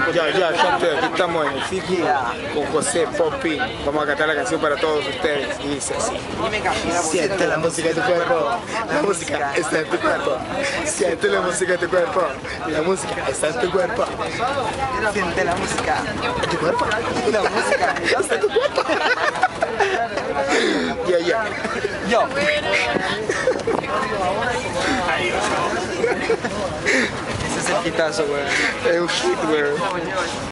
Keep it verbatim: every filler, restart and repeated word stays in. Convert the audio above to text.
Ya, ya, ya estoy, aquí estamos en el Fiki con José Popi. Vamos a cantar la canción para todos ustedes y dice así. Siente la música de tu cuerpo, la música está en tu cuerpo. Siente la música de tu cuerpo, la música está en tu cuerpo. Siente la música ¿En tu cuerpo? la música Está en tu cuerpo. Ya, ya. yo ese es el quitazo, güey. Es un hit, güey.